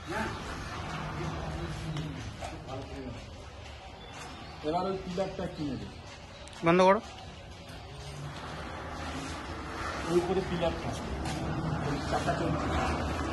এবার ওই পিলারটা কিনে দেবে, বন্ধ করো। ওই করে পিলার থাকবে, চাকা চলছে।